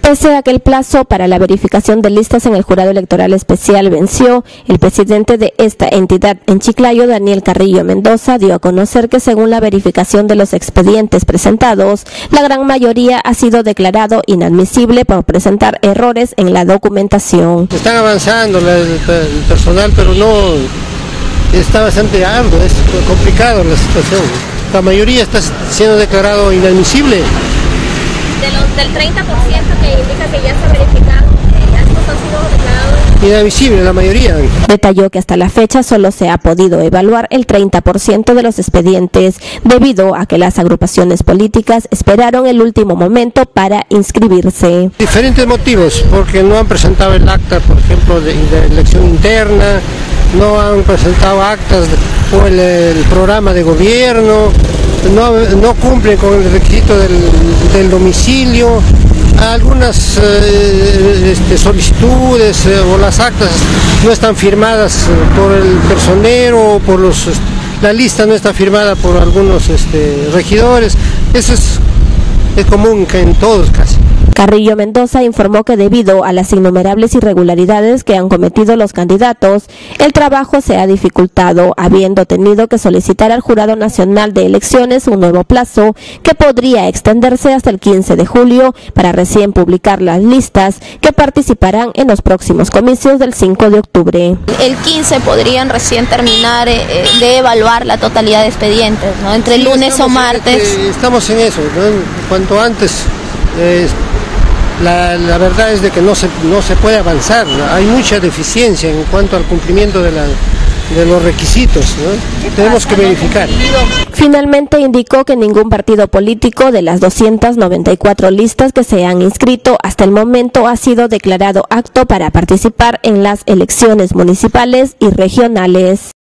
Pese a que el plazo para la verificación de listas en el Jurado Electoral Especial venció, el presidente de esta entidad en Chiclayo, Daniel Carrillo Mendoza, dio a conocer que según la verificación de los expedientes presentados, la gran mayoría ha sido declarado inadmisible por presentar errores en la documentación. Están avanzando el personal, pero no está bastante arduo, es complicado la situación. La mayoría está siendo declarado inadmisible. Del 30% que indica que ya está verificado, estos han sido declarados inadmisible la mayoría. Detalló que hasta la fecha solo se ha podido evaluar el 30% de los expedientes, debido a que las agrupaciones políticas esperaron el último momento para inscribirse. Diferentes motivos, porque no han presentado el acta, por ejemplo, de elección interna, no han presentado actas o el programa de gobierno, no cumplen con el requisito del domicilio, algunas solicitudes o las actas no están firmadas por el personero o por la lista no está firmada por algunos regidores. Eso es común que en todos casi. Carrillo Mendoza informó que debido a las innumerables irregularidades que han cometido los candidatos, el trabajo se ha dificultado, habiendo tenido que solicitar al Jurado Nacional de Elecciones un nuevo plazo que podría extenderse hasta el 15 de julio para recién publicar las listas que participarán en los próximos comicios del 5 de octubre. El 15 podrían recién terminar de evaluar la totalidad de expedientes, ¿no? Entre lunes o martes. Estamos en eso, ¿no? Cuanto antes. La verdad es de que no se puede avanzar, hay mucha deficiencia en cuanto al cumplimiento de los requisitos, ¿no? Tenemos que verificar. Finalmente indicó que ningún partido político de las 294 listas que se han inscrito hasta el momento ha sido declarado apto para participar en las elecciones municipales y regionales.